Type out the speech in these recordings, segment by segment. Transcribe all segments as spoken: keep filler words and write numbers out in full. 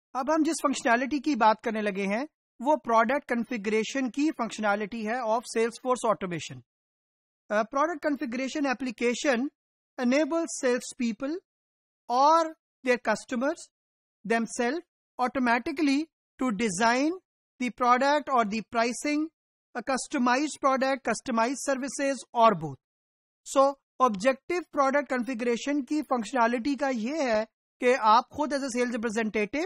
अब हम जिस फंक्शनैलिटी की बात करने लगे हैं वो प्रोडक्ट कॉन्फ़िगरेशन की फंक्शनैलिटी है of salesforce automation. Product configuration application enables salespeople or their customers themselves automatically to design the product or the pricing, a customized product, customized services or both. So objective product configuration की functionality का ये है कि आप खुद as a sales representative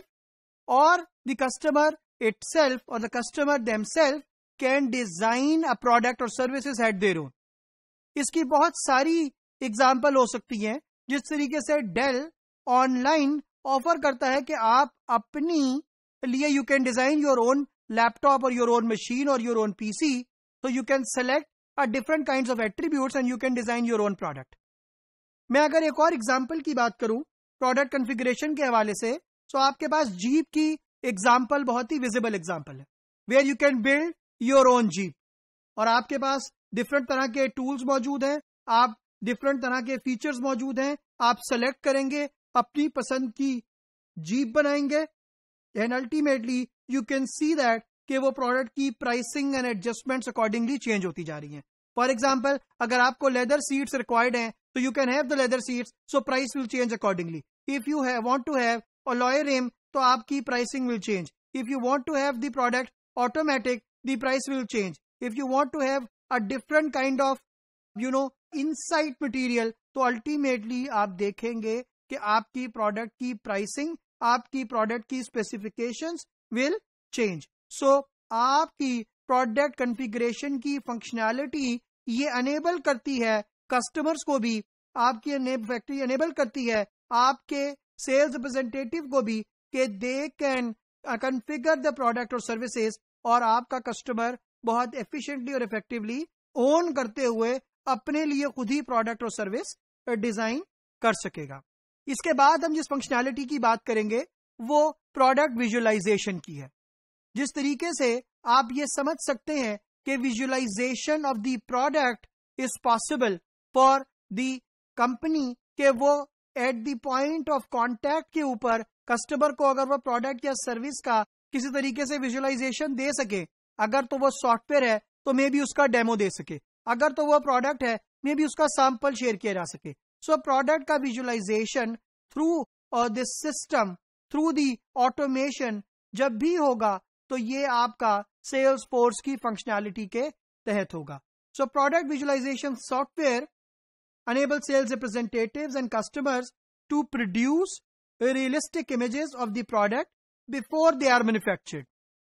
or the customer itself or the customer themselves can design a product or services at their own. इसकी बहुत सारी एग्जाम्पल हो सकती है। जिस तरीके से डेल ऑनलाइन ऑफर करता है कि आप अपनी लिए you can design your own laptop और योर ओन मशीन और योर ओन पीसी, तो you can select a different kinds of attributes and you can design your own product. मैं अगर एक और एग्जाम्पल की बात करूं प्रोडक्ट कॉन्फ़िगरेशन के हवाले से, तो आपके पास जीप की एग्जाम्पल बहुत ही विजिबल एग्जाम्पल है where you can build your own jeep, और आपके पास डिफरेंट तरह के टूल्स मौजूद हैं, आप डिफरेंट तरह के फीचर्स मौजूद हैं, आप सेलेक्ट करेंगे, अपनी पसंद की जीप बनाएंगे and ultimately you can see that कि वो प्रोडक्ट की pricing and adjustments accordingly change होती जा रही हैं। फॉर एग्जांपल अगर आपको लेदर सीट्स रिक्वायर्ड हैं तो you can have the leather seats, so price will change accordingly. If you want to have alloy rim तो आपकी pricing will change. If you want to have the product automatic the price will change. If you want to have a different kind of you know inside material तो ultimately आप देखेंगे कि आपकी product की pricing, आपकी product की specifications will change. So आपकी product configuration की फंक्शनैलिटी ये अनेबल करती है कस्टमर्स को भी, आपकी फैक्ट्री अनेबल करती है आपके सेल्स रिप्रेजेंटेटिव को भी कि they can configure the product और सर्विसेज, और आपका कस्टमर बहुत एफिशिएंटली और इफेक्टिवली ओन करते हुए अपने लिए खुद ही प्रोडक्ट और सर्विस डिजाइन कर सकेगा। इसके बाद हम जिस फंक्शनैलिटी की बात करेंगे वो प्रोडक्ट विजुअलाइजेशन की है। जिस तरीके से आप ये समझ सकते हैं कि visualisation of the product is possible for the company के वो at the point of contact के ऊपर कस्टमर को अगर वो प्रोडक्ट या सर्विस का किसी तरीके से विजुअलाइजेशन दे सके, अगर तो वो सॉफ्टवेयर है तो मे बी उसका डेमो दे सके, अगर तो वो प्रोडक्ट है मे बी उसका सैंपल शेयर किया जा सके। सो प्रोडक्ट का visualisation through this system, through the automation जब भी होगा तो ये आपका सेल्स फोर्स की फंक्शनैलिटी के तहत होगा। So product visualisation software enables sales representatives and customers to produce realistic images of the product before they are manufactured.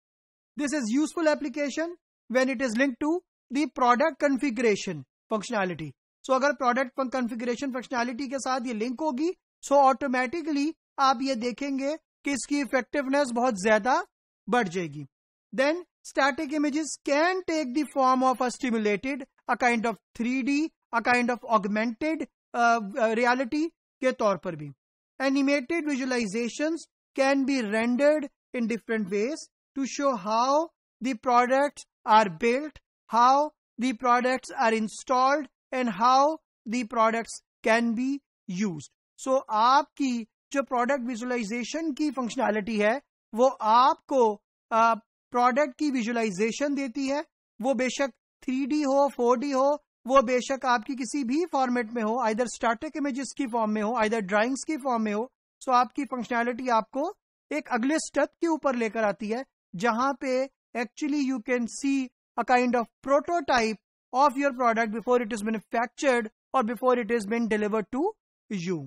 This is useful application when it is linked to the product configuration functionality. So अगर product configuration functionality के साथ ये link होगी, so automatically आप ये देखेंगे कि इसकी effectiveness बहुत ज्यादा बढ़ जाएगी। Then static images can take the form of a stimulated, a kind of three D, a kind of augmented uh, uh, reality के तौर पर भी। Animated visualizations can be rendered in different ways to show how the products are built, how the products are installed and how the products can be used. So आपकी जो product visualization की functionality है वो आपको uh, product की visualization देती है। वो बेशक थ्री डी हो, फोर डी हो, वो बेशक आपकी किसी भी फॉर्मेट में हो, आइदर स्टैटिक इमेजेस की फॉर्म में हो, आइदर ड्राइंग्स की फॉर्म में हो। सो आपकी फंक्शनैलिटी आपको एक अगले स्टेप के ऊपर लेकर आती है जहां पे actually you can see a kind of prototype of your product before it is manufactured और before it is been delivered to you.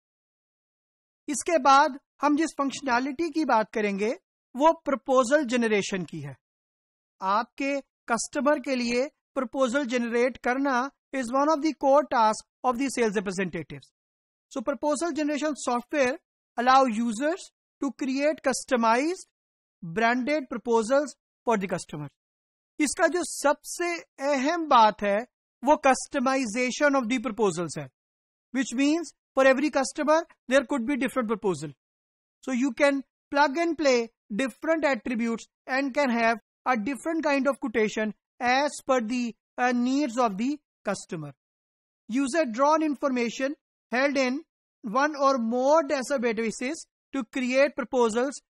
इसके बाद हम जिस फंक्शनैलिटी की बात करेंगे वो प्रपोजल जनरेशन की है। आपके कस्टमर के लिए प्रपोजल जनरेट करना is one of the core tasks of the sales representatives. So proposal generation software allow users to create customized branded proposals for the customer. इसका जो सबसे अहम बात है वो customization of the proposals है, which means for every customer there could be different proposal. So you can plug and play different attributes and can have a different kind of quotation as per the uh, needs of the customer. User drawn information held in one or more databases to create proposals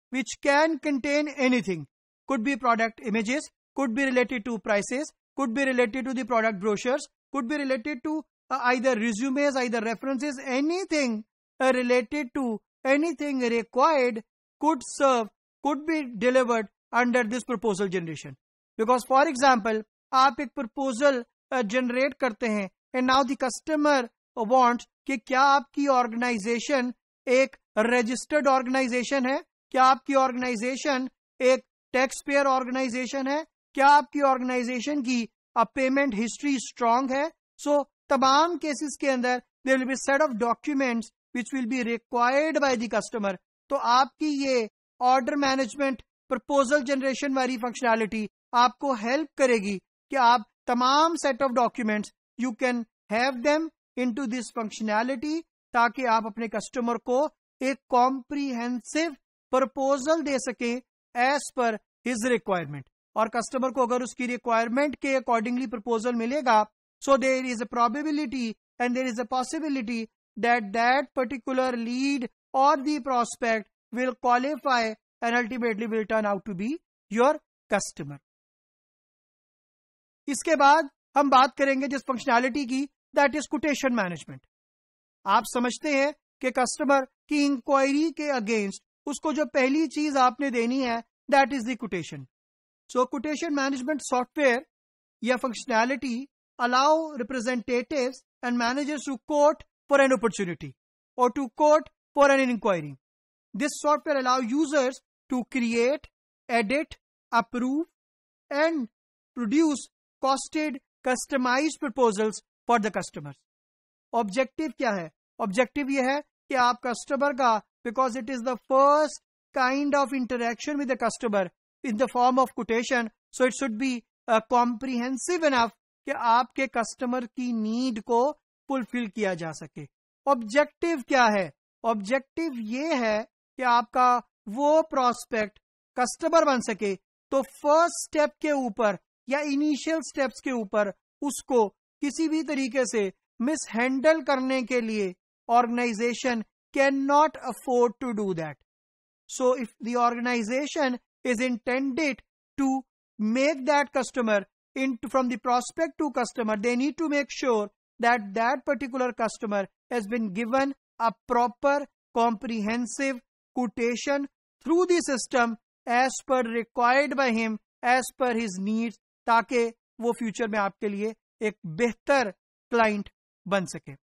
which can contain anything. Could be product images, could be related to prices, could be related to the product brochures, could be related to uh, either resumes, either references, anything uh, related to anything required could serve, could be delivered under this proposal generation. Because for example, आप एक proposal uh, generate करते हैं and now the customer wants कि क्या आपकी organization एक registered organization है, क्या आपकी organization एक टैक्स पेयर ऑर्गेनाइजेशन है, क्या आपकी ऑर्गेनाइजेशन की अब पेमेंट हिस्ट्री स्ट्रांग है. सो so, तमाम केसेस के अंदर there will be set of documents which will be required by the customer. तो आपकी ये ऑर्डर मैनेजमेंट प्रपोजल जनरेशन वाली फंक्शनैलिटी आपको हेल्प करेगी कि आप तमाम set of documents you can have them into this functionality, ताकि आप अपने कस्टमर को एक कॉम्प्रिहेंसिव प्रपोजल दे सकें एज पर हिज रिक्वायरमेंट. और कस्टमर को अगर उसकी रिक्वायरमेंट के अकॉर्डिंगली प्रपोजल मिलेगा, so there is a probability and there is a possibility that that particular lead और the prospect will qualify and ultimately will turn out to be your customer. इसके बाद हम बात करेंगे जिस फंक्शनैलिटी की, दैट इज कोटेशन मैनेजमेंट. आप समझते हैं कि कस्टमर की इंक्वायरी के अगेंस्ट उसको जो पहली चीज आपने देनी है that is the quotation. So quotation management software या functionality allow representatives and managers to quote for an opportunity और to quote for an inquiry. This software allow users to create, edit, approve and produce costed customised proposals for the customers. Objective क्या है? Objective यह है कि आप customer का, because it is the first kind of interaction with the customer in the form of quotation, so it should be uh, comprehensive enough कि आपके customer की नीड को फुलफिल किया जा सके. ऑब्जेक्टिव क्या है? ऑब्जेक्टिव ये है कि आपका वो प्रोस्पेक्ट कस्टमर बन सके. तो फर्स्ट स्टेप के ऊपर या इनिशियल स्टेप्स के ऊपर उसको किसी भी तरीके से मिसहैंडल करने के लिए organisation cannot afford to do that. So if the organization is intended to make that customer into from the prospect to customer, they need to make sure that that particular customer has been given a proper comprehensive quotation through the system as per required by him, as per his needs, ताकि वो future में आपके लिए एक बेहतर client बन सके.